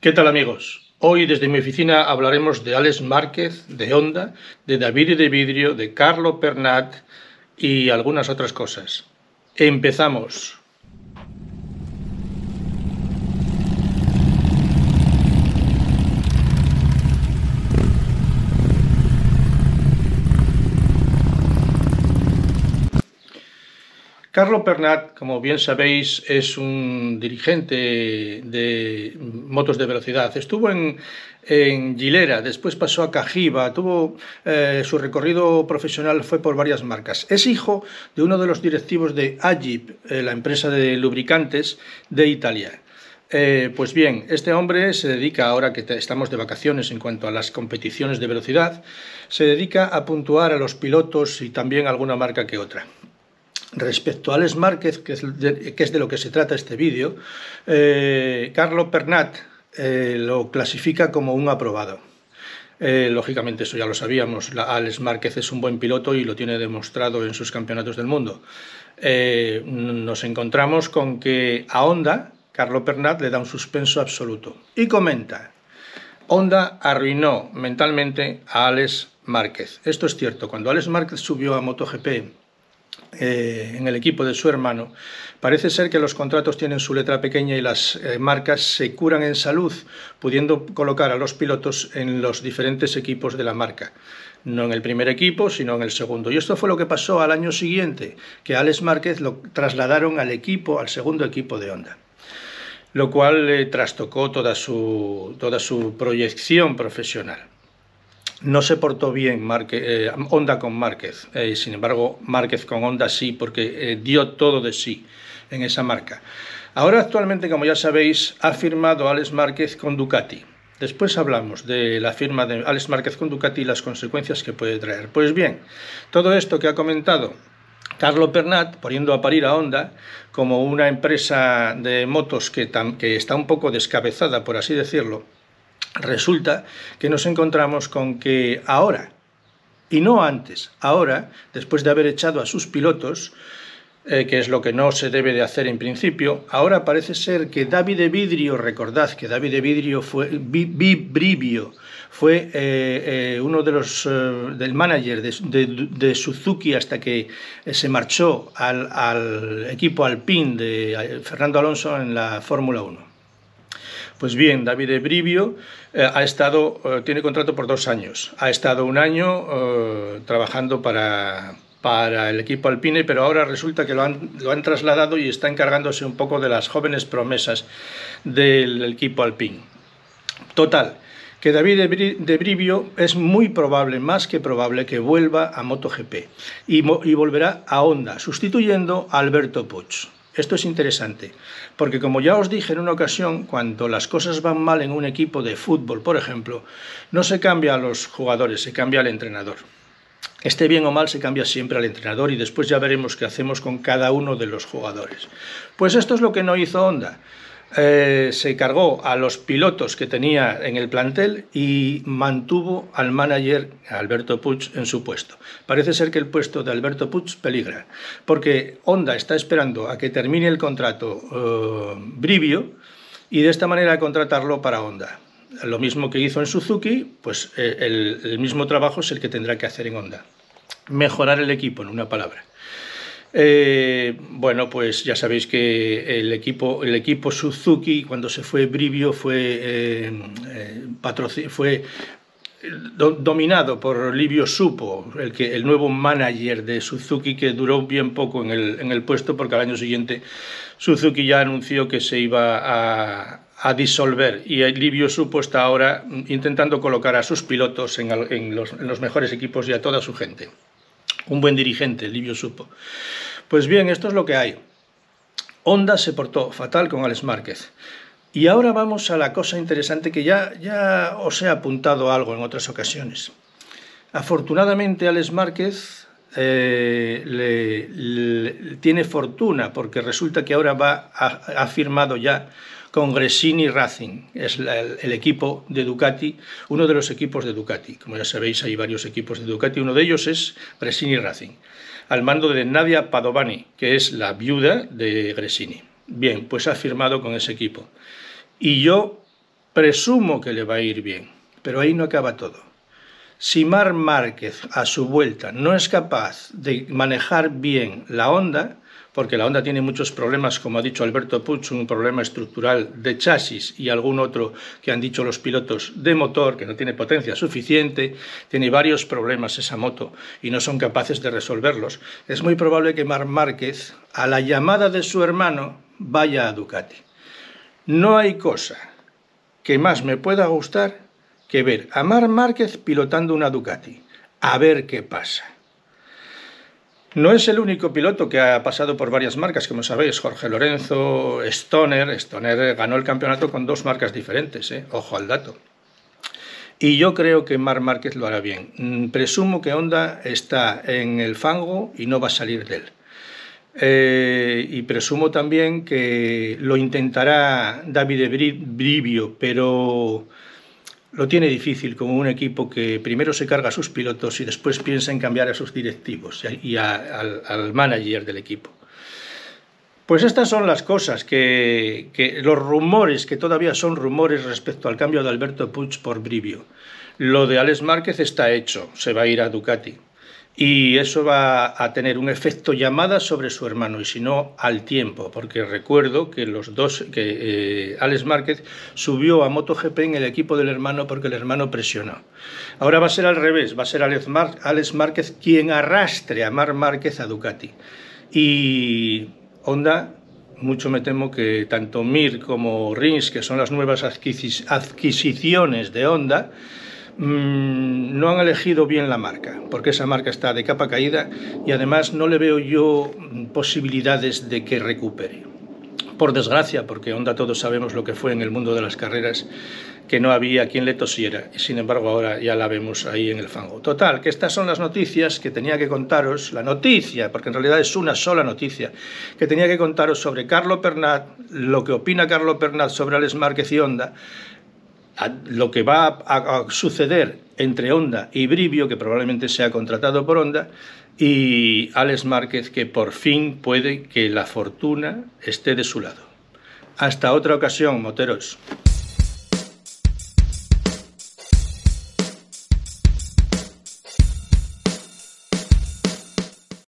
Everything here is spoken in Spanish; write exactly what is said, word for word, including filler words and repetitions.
¿Qué tal, amigos? Hoy desde mi oficina hablaremos de Alex Márquez, de Honda, de Davide De Vidrio, de Carlo Pernat y algunas otras cosas. ¡Empezamos! Carlo Pernat, como bien sabéis, es un dirigente de motos de velocidad. Estuvo en, en Gilera, después pasó a Cagiva, tuvo, eh, su recorrido profesional fue por varias marcas. Es hijo de uno de los directivos de Agip, eh, la empresa de lubricantes de Italia. Eh, pues bien, este hombre se dedica, ahora que estamos de vacaciones en cuanto a las competiciones de velocidad, se dedica a puntuar a los pilotos y también a alguna marca que otra. Respecto a Alex Márquez, que es de, que es de lo que se trata este vídeo, eh, Carlo Pernat eh, lo clasifica como un aprobado. Eh, lógicamente eso ya lo sabíamos, la, Alex Márquez es un buen piloto y lo tiene demostrado en sus campeonatos del mundo. Eh, nos encontramos con que a Honda, Carlo Pernat le da un suspenso absoluto y comenta: Honda arruinó mentalmente a Alex Márquez. Esto es cierto. Cuando Alex Márquez subió a MotoGP Eh, en el equipo de su hermano, parece ser que los contratos tienen su letra pequeña y las eh, marcas se curan en salud, pudiendo colocar a los pilotos en los diferentes equipos de la marca. No en el primer equipo, sino en el segundo. Y esto fue lo que pasó al año siguiente, que a Alex Márquez lo trasladaron al equipo, al segundo equipo de Honda, lo cual eh, trastocó toda su, toda su proyección profesional. No se portó bien Márquez, eh, Honda con Márquez, eh, sin embargo Márquez con Honda sí, porque eh, dio todo de sí en esa marca. Ahora actualmente, como ya sabéis, ha firmado Alex Márquez con Ducati. Después hablamos de la firma de Alex Márquez con Ducati y las consecuencias que puede traer. Pues bien, todo esto que ha comentado Carlo Pernat, poniendo a parir a Honda como una empresa de motos que, tam, que está un poco descabezada, por así decirlo, resulta que nos encontramos con que ahora, y no antes, ahora, después de haber echado a sus pilotos, eh, que es lo que no se debe de hacer en principio, ahora parece ser que Davide De Vidrio, recordad que Davide De Vidrio fue, Brivio, fue eh, eh, uno de los, eh, del manager de, de, de Suzuki hasta que se marchó al, al equipo Alpine de Fernando Alonso en la Fórmula uno. Pues bien, Davide Brivio eh, ha estado, eh, tiene contrato por dos años. Ha estado un año eh, trabajando para, para el equipo Alpine, pero ahora resulta que lo han, lo han trasladado y está encargándose un poco de las jóvenes promesas del equipo Alpine. Total, que Davide De Brivio es muy probable, más que probable, que vuelva a MotoGP y, y volverá a Honda, sustituyendo a Alberto Puig. Esto es interesante, porque como ya os dije en una ocasión, cuando las cosas van mal en un equipo de fútbol, por ejemplo, no se cambia a los jugadores, se cambia al entrenador. Esté bien o mal, se cambia siempre al entrenador y después ya veremos qué hacemos con cada uno de los jugadores. Pues esto es lo que no hizo Honda. Eh, se cargó a los pilotos que tenía en el plantel y mantuvo al manager Alberto Puig en su puesto. Parece ser que el puesto de Alberto Puig peligra, porque Honda está esperando a que termine el contrato uh, Brivio y de esta manera contratarlo para Honda. Lo mismo que hizo en Suzuki, pues eh, el, el mismo trabajo es el que tendrá que hacer en Honda. Mejorar el equipo, en una palabra. Eh, bueno, pues ya sabéis que el equipo, el equipo Suzuki, cuando se fue Brivio, fue, eh, eh, fue do, dominado por Livio Suppo, el, que, el nuevo manager de Suzuki, que duró bien poco en el, en el puesto, porque al año siguiente Suzuki ya anunció que se iba a, a disolver, y Livio Suppo está ahora intentando colocar a sus pilotos en, en, los, en los mejores equipos y a toda su gente. Un buen dirigente, Livio Suppo. Pues bien, esto es lo que hay. Honda se portó fatal con Alex Márquez. Y ahora vamos a la cosa interesante que ya, ya os he apuntado algo en otras ocasiones. Afortunadamente, Alex Márquez eh, le, le, tiene fortuna, porque resulta que ahora va a, ha firmado ya con Gresini Racing, es la, el, el equipo de Ducati, uno de los equipos de Ducati. Como ya sabéis, hay varios equipos de Ducati, uno de ellos es Gresini Racing, al mando de Nadia Padovani, que es la viuda de Gresini. Bien, pues ha firmado con ese equipo. Y yo presumo que le va a ir bien, pero ahí no acaba todo. Si Marc Márquez a su vuelta no es capaz de manejar bien la Honda, porque la Honda tiene muchos problemas, como ha dicho Alberto Puig, un problema estructural de chasis y algún otro que han dicho los pilotos de motor, que no tiene potencia suficiente, tiene varios problemas esa moto y no son capaces de resolverlos. Es muy probable que Marc Márquez, a la llamada de su hermano, vaya a Ducati. No hay cosa que más me pueda gustar que ver a Marc Márquez pilotando una Ducati, a ver qué pasa. No es el único piloto que ha pasado por varias marcas, como sabéis, Jorge Lorenzo, Stoner, Stoner ganó el campeonato con dos marcas diferentes, ¿eh? Ojo al dato. Y yo creo que Marc Márquez lo hará bien. Presumo que Honda está en el fango y no va a salir de él. Eh, y presumo también que lo intentará Davide Brivio, pero lo tiene difícil con un equipo que primero se carga a sus pilotos y después piensa en cambiar a sus directivos y a, al, al manager del equipo. Pues estas son las cosas, que, que los rumores, que todavía son rumores respecto al cambio de Alberto Puig por Brivio. Lo de Alex Márquez está hecho, se va a ir a Ducati. Y eso va a tener un efecto llamada sobre su hermano, y si no, al tiempo, porque recuerdo que los dos, que eh, Alex Márquez subió a MotoGP en el equipo del hermano porque el hermano presionó. Ahora va a ser al revés, va a ser Alex, Mar Alex Márquez quien arrastre a Marc Márquez a Ducati. Y Honda, mucho me temo que tanto Mir como Rins, que son las nuevas adquis adquisiciones de Honda, no han elegido bien la marca, porque esa marca está de capa caída y además no le veo yo posibilidades de que recupere. Por desgracia, porque Honda todos sabemos lo que fue en el mundo de las carreras, que no había quien le tosiera, y sin embargo ahora ya la vemos ahí en el fango. Total, que estas son las noticias que tenía que contaros, la noticia, porque en realidad es una sola noticia, que tenía que contaros sobre Carlo Pernat, lo que opina Carlo Pernat sobre Alex Márquez y Honda, lo que va a suceder entre Honda y Brivio, que probablemente sea contratado por Honda, y Alex Márquez, que por fin puede que la fortuna esté de su lado. Hasta otra ocasión, moteros.